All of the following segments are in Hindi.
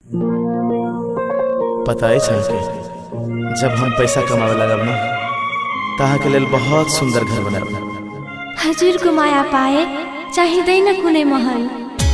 पता है के जब हम पैसा कमावे लगब ना तहाँ के लेल बहुत सुंदर घर बनाब। हजूर को माया पाए चाहे दै न कुनै महल।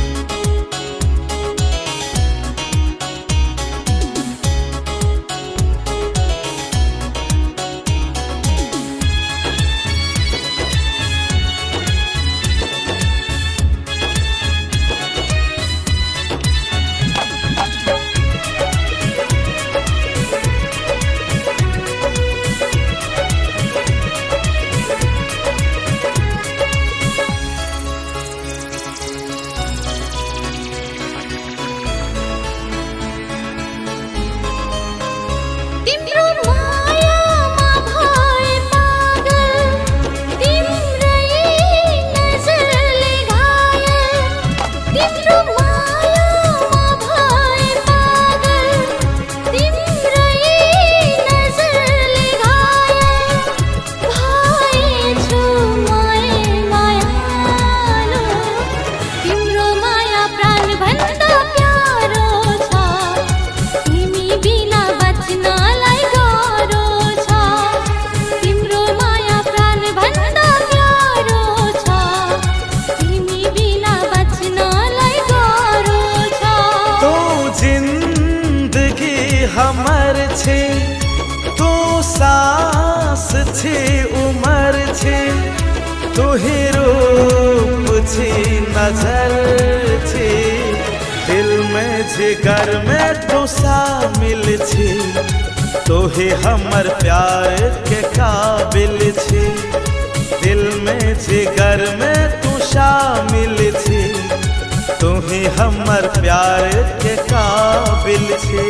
हमर छे तू सांस छे उमर छे तू ही रूप छे नजर छे दिल में जिगर में तू शामिल छे तो ही हमर प्यार के काबिल छे दिल में जिगर में तू शामिल छे तू ही हमर प्यार के काबिल छे।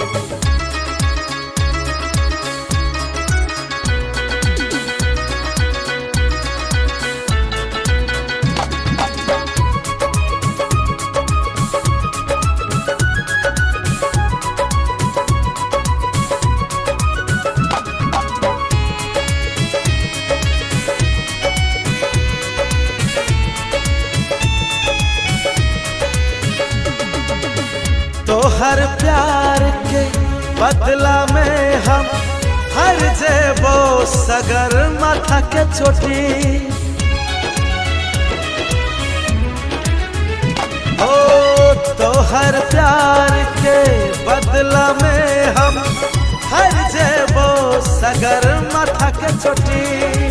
तो हर प्यार के बदला में हम हर जेबो सगर माथा के चोटी ओ तो हर प्यार के बदला में हम हर जेबो सगर माथा के चोटी।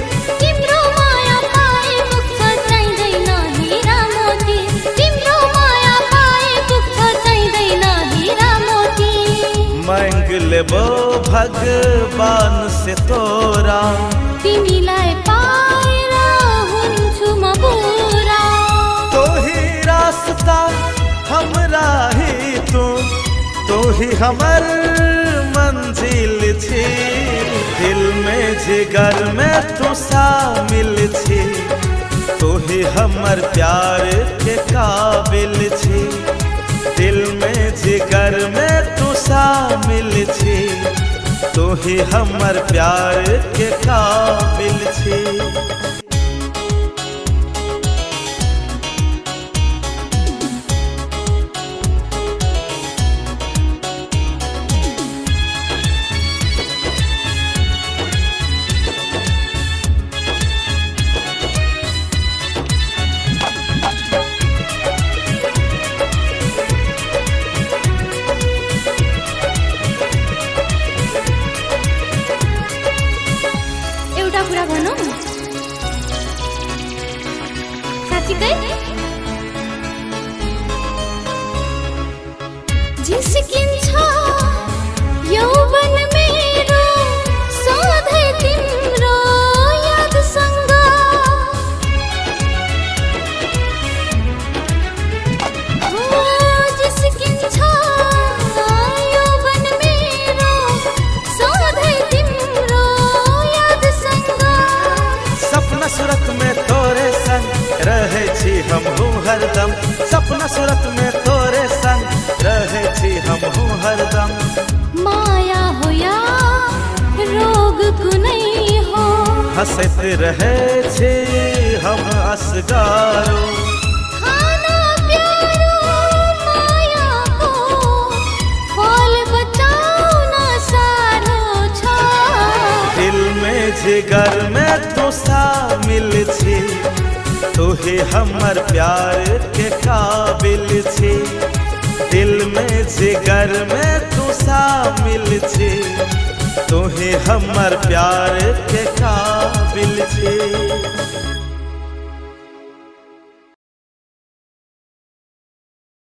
मांग लेबो भगवान से तोरा तिमीलाई पाएर हुन्छु म पूरा तो ही रास्ता हमरा ही तो ही हमर मंजिल छी दिल में जिगर में तू शामिल छी तो ही हमर प्यार के काबिल छी दिल में जिगर में तू शामिल छी तो ही हमर प्यार के काबिल छी। कुरा भनौं साँच्चीकै जिस्किन्छ यौवन मेरो सधैँ तिम्रो यादसँग जिस्किन्छ यौवन मेरो सधैँ तिम्रो सपना सूरत में तोरे संग रहे छी हम हरदम सपना सूरत में तोरे संग रहे छी हम हरदम माया हो या रोग कुनै हो हंसत रहे छी हम असगारो खाना प्यारो माया को जिगर में तू शामिल छी, तू ही हमर प्यार के काबिल छी। दिल में जिगर में तू शामिल छी, तू ही हमर प्यार के काबिल छी।